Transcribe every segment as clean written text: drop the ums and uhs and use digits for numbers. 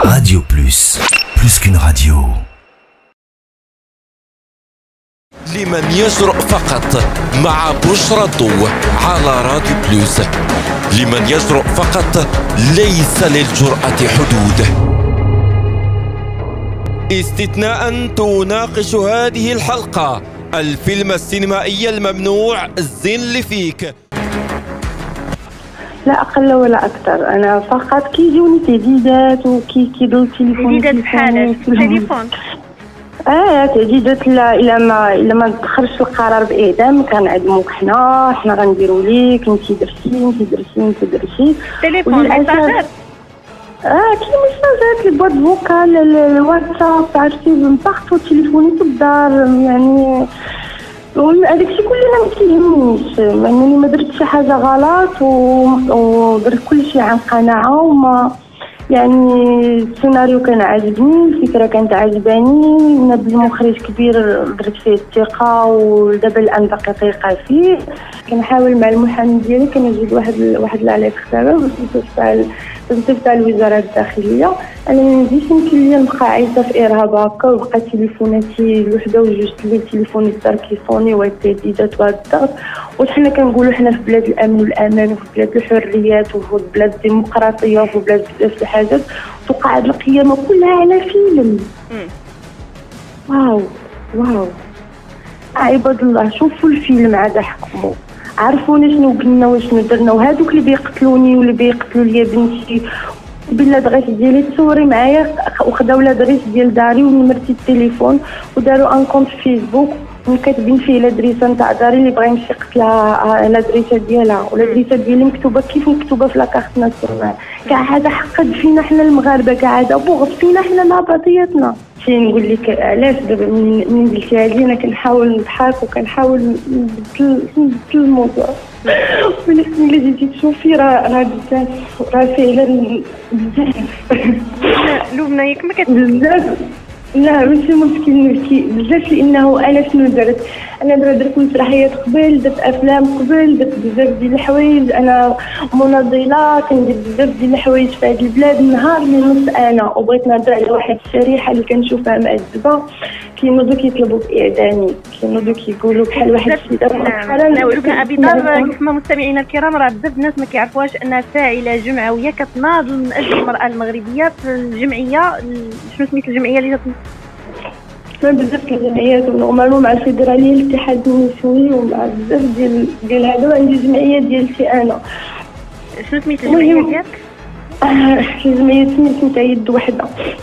Radio Plus, plus qu'une radio. لمن يجرؤ فقط مع بشرى الضوء على راديو بلوس. لمن يجرؤ فقط، ليس للجرأة حدود. استثناء تناقش هذه الحلقة الفيلم السينمائي الممنوع الزن فيك. لا أقل ولا أكثر. أنا فقط كيجوني تهديدات وكيضل التليفون. تهديدات بحال التليفون؟ تهديدات إلا ما تخرجش القرار بإعدام كنعدموك حنا غنديروا ليك انتي درتي. تليفون ميساجات؟ كاين ميساجات لي بواد فوكال الواتساب عرفتي من بارتو تليفوني في الدار يعني. هذاك الشيء كله ما كيهمنيش انني ما درت شي حاجه غلط ودرت كل شيء عن قناعه وما يعني. السيناريو كان عاجبني، الفكره كانت عجباني، نبل المخرج كبير درت فيه الثقه ودابا الان باقي ثقه فيه. كنحاول مع المحامي ديالي كنوجد واحد العلاقه كتابه باش نتفق الوزاره الداخليه. انا ما نجيش يمكن لي نبقى عايشه في ارهاب هكا وبقى تليفوناتي الوحده وجوج التليفون الدار كيصوني والتهديدات وهذا الضغط. وحنا كنقولوا حنا في بلاد الامن والامان وفي بلاد الحريات وفي بلاد الديمقراطيه وفي بلاد بزاف الحاجات، توقع هذه القيامه كلها على فيلم. واو عباد الله شوفوا الفيلم عاد حكموا، عرفونا شنو قلنا وشنو درنا. وهذوك اللي بيقتلوني واللي بيقتلوا ليا بنتي بلا دغيس ديالي تصوري معايا وخداو لادريس ديال داري ونمرتي التليفون وداروا ان كونت فيسبوك وكاتبين فيه لادريسه نتاع داري اللي بغا يمشي يقتلها لادريسه ديالها ولادريسه ديالي مكتوبه كيف مكتوبه في لاكارت ناسيونال. كاع هذا حقد فينا حنا المغاربه، كاع هذا بغض فينا حنا مع بعضياتنا. شي نقول لك علاش دابا من قلتي هذه انا كنحاول نضحك وكنحاول نبدل الموضوع، ولكن الا جيتي تشوفي راه بزاف، راه فعلا بزاف. لبنى ياك ما بزاف. لا ماشي ممكن نبكي بزاف لانه انا شنو درت. انا درت مسرحيات قبل، درت افلام قبل، درت بزاف ديال الحوايج. انا مناضله كندير بزاف ديال الحوايج في هذه البلاد. نهار اللي نص انا وبغيت نهضر على واحد الشريحه اللي كنشوفها معذبه كينوضوا كيطلبوا باعدامي، كينوضوا كيقولوا بحال واحد الشيء دابا لبنى ابي دار. كما مستمعينا الكرام راه بزاف الناس ما كيعرفوهاش انها فاعله جمعويه كتناضل من اجل المراه المغربيه في الجمعيه. شنو سميت الجمعيه اللي بزاف الجمعيات ونورمالمون مع الفيدراليه الاتحاد النسوي ومع بزاف ديال هذا. وعندي جمعيه ديالتي انا. شنو سميت الجمعيه ديالك؟ الجمعيه سميتها يد وحده،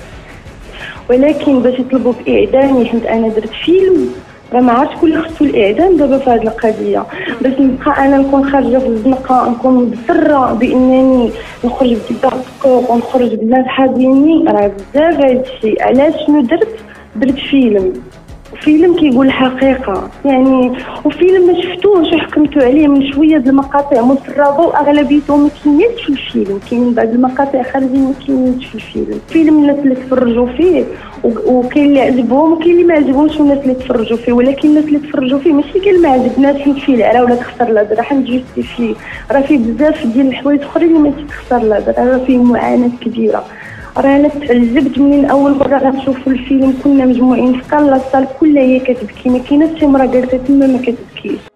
ولكن باش يطلبوا باعدامي حيت انا درت فيلم راه ما عرفتش كل خصو الاعدام دابا في هذه القضيه. باش نبقى انا نكون خارجه في الزنقه نكون مبصره بانني نخرج بدقه ونخرج بلا صحاب ديالي راه بزاف هذا الشيء. علاش شنو درت فيلم كيقول الحقيقه يعني، وفيلم ما شفتوش وحكمتوا عليه من شويه د المقاطع مسربه واغلبيتهم ما كاينينش في الفيلم. كاين بعض المقاطع خارجين ما كاينينش في الفيلم الناس اللي تفرجوا فيه وكاين اللي عجبهم وكاين اللي ما عجبهمش الناس اللي تفرجوا فيه. ولكن الناس اللي تفرجوا فيه ماشي كاع ما عجبناش حيت فيه العرا ولا تخسر الهضره حيت جوستي فيه. راه فيه بزاف ديال الحوايج اخرين اللي ماشي تخسر الهضره، راه فيه معاناه كبيره. راه انا تعجبت من اول مره غنشوفوا الفيلم كنا مجموعين في كالا الصال كلها هي كتبكي، ما كايناش شي مرة جالسه تما ما كتبكيش.